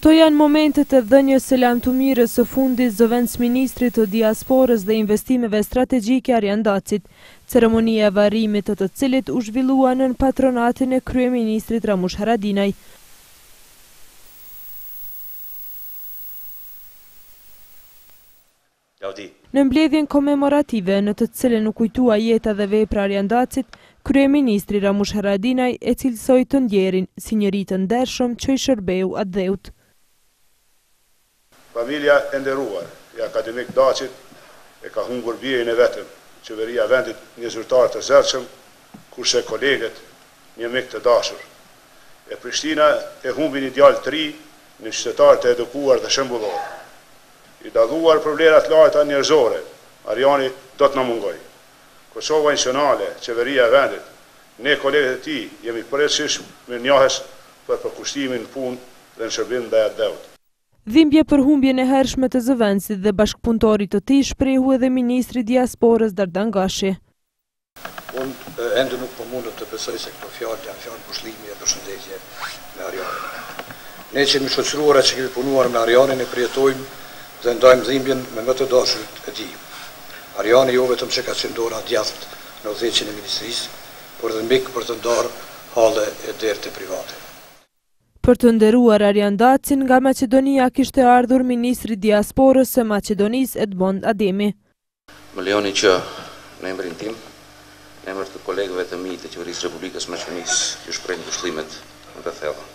Këto janë momentet e dhënies së lamtumirës së fundit zëvendësministrit të diasporës dhe investimeve strategjike Arjan Dacit, ceremonia e varrimit të cilit u zhvillua nën patronatin e kryeministrit Ramush Haradinaj. Në mbledhjen komemorative në të cilën u kujtua jeta dhe vepra Arjan Dacit, kryeministri Ramush Haradinaj e cilësoi të ndjerin si njeri të ndershëm që i shërbeu atë dheut. Familja e nderuar e akademik Dacit e ka humbur bijën e vetëm, qeveria e vendit një zyrtar të zërshëm, kurse kolegët një mik të dashur. E Prishtina e humbi një djalë të ri, një qytetar të edukuar dhe shembullor. I dalluar për vlerat larta njerëzore, Arjani do të na mungoj. Kosova Nacionale, qeveria e vendit, ne kolegët e tij jemi përgjithsisht mirënjohës për përkushtimin në punë dhe në shërbim ndaj atë dheut. Dhimbje për humbjen e hershme të zëvendësit dhe bashkëpunëtorit të tij shprehu edhe ministri i diasporës Dardan Gashi. Unë ende nuk po mundem të besoj se këto fjalë janë fjalë pushlimi e përshëndetje me Arjanin. Ne që jemi shoqëruara që kemi punuar me Arjanin e përjetojmë dhe ndajmë dhimbjen me më të dashurit e tij. Arjani jo vetëm që ka qenë dora djathtë në udhëheqjen e ministrisë, por edhe mik për të ndarë halle e dertë private. Për të nderuar Arjan Dacin, nga Maqedonia kishte ardhur ministri diasporës së Maqedonisë Edmond Ademi. Më lejoni që në emrin tim, në emër të kolegëve të mi të Qeverisë Republikës Maqedonisë, ju shpreh ngushëllimet më të thella.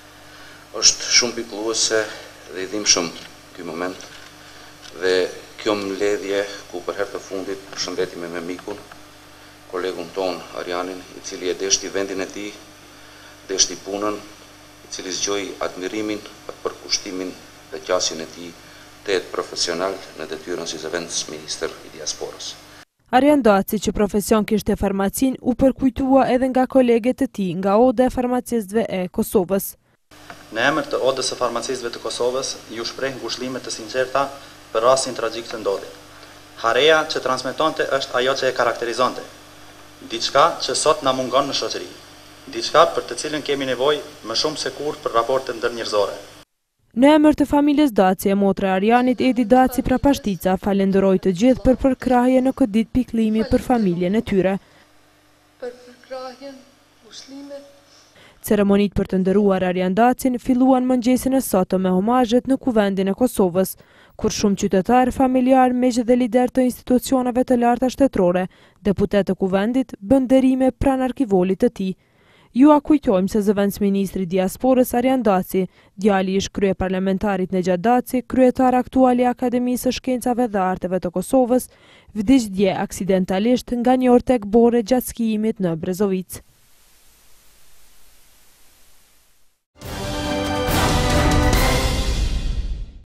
Është shumë pikëlluese dhe i dhimbshëm ky moment dhe kjo mbledhje ku për herë të fundit përshëndetim me mikun, kolegun ton Arjanin, i cili e deshti vendin e tij, deshti punën, i cili zgjoi admirimin për kushtimin dhe qasjen e tij të jetë profesional në detyrën si zëvendësministër i diasporës. Arjan Daci, që profesion kishte farmacin, u përkujtua edhe nga kolegët e tij nga Oda e Farmacistëve e Kosovës. Në emër të Odës së Farmacistëve të Kosovës, ju shpreh ngushëllime të sinqerta për rastin tragjik të ndodhur. Hareja që transmetonte është ajo që e karakterizonte. Diçka që sot na mungon në shoqëri. Diçka për të cilën kemi nevojë më shumë se kur për raportet ndërnjerëzore. Në emër të familjes Daci e motra Arjanit, Edi Daci Prapashtica falenderoi të gjithë për përkrahje në këtë ditë pikëllimi për familjen e tyre. Për përkrahjen, ngushëllimet. Ceremonit për të nderuar Arjan Dacin filluan mëngjesin e sotëm me homazhet në Kuvendin e Kosovës, kur shumë qytetarë, familjar, miq dhe lider të institucioneve të larta shtetërore, deputet të Kuvendit, bën nderime pranë arkivolit të tij. Ju a kujtojmë se zëvendësministri i diasporës Arjan Daci, djali ish kryeparlamentarit Nejat Daci, kryetar aktual i Akademisë së Shkencave dhe Arteve të Kosovës, vdiq dje aksidentalisht nga një orë tek bore gjatë skijimit në Brezovic.